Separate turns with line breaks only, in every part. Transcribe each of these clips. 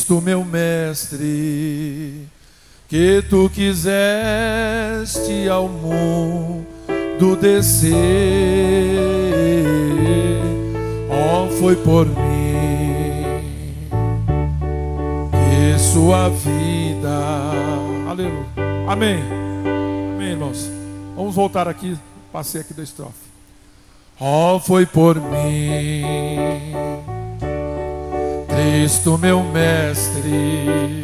Cristo, meu mestre, que tu quiseste ao mundo descer, ó, foi por mim que sua vida, aleluia, amém, amém, irmãos. Vamos voltar aqui, passei aqui da estrofe. Ó, foi por mim, Cristo, meu mestre,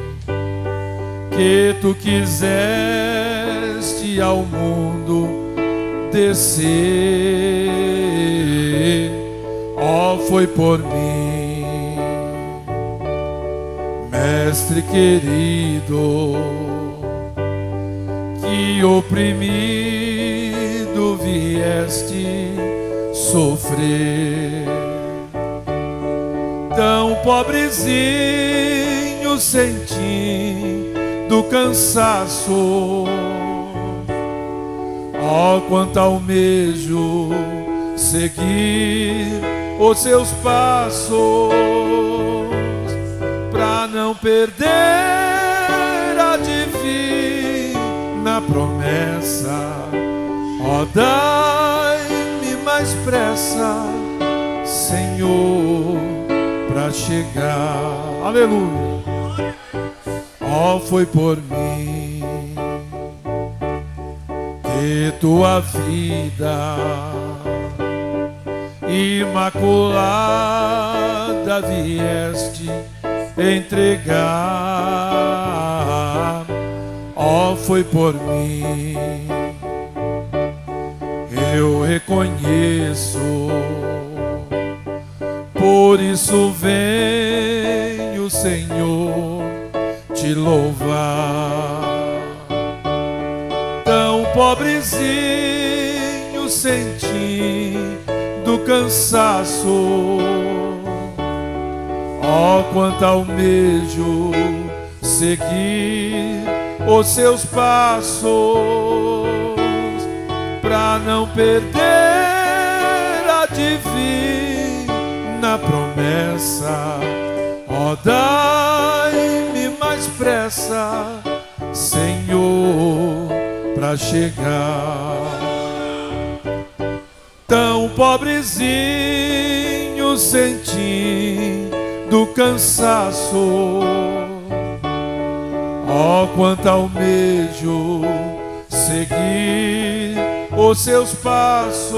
que tu quiseste ao mundo descer, ó, foi por mim, mestre querido, que oprimido vieste sofrer, tão pobrezinho sentindo cansaço, ó, quanto almejo seguir os seus passos, pra não perder a divina promessa, ó, dai-me mais pressa, Senhor, pra chegar, aleluia. Ó, foi por mim que tua vida imaculada vieste entregar, ó, foi por mim. Eu reconheço, por isso venho, Senhor, te louvar. Tão pobrezinho sentindo cansaço, ó, quanto almejo seguir os seus passos, pra não perder a divina promessa, ó, dai-me mais pressa, Senhor, pra chegar. Tão pobrezinho sentindo cansaço, ó, quanto almejo seguir os seus passos,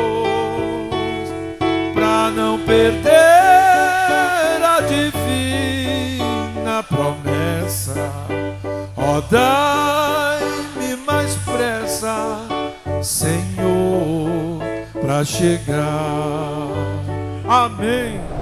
pra não perder a divina promessa, ó, dai-me mais pressa, Senhor, pra chegar. Amém.